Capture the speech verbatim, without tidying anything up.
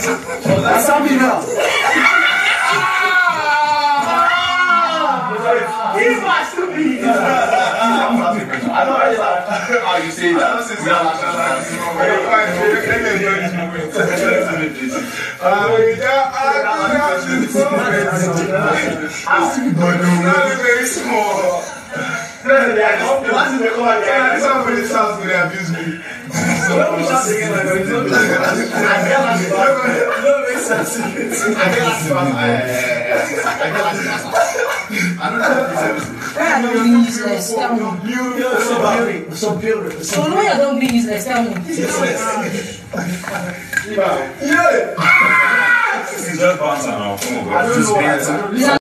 Answer me now. He's my stupid. I don't know how you say that. Very small. Somebody sounds going to abuse me. So let me just again like this. I get last one. No makes sense. I get last one. I get last one. I don't know. Why are you being useless? Tell me. So beautiful. So beautiful. So why you don't be useless? Tell me. This is yeah. This is just bounce now. I don't know.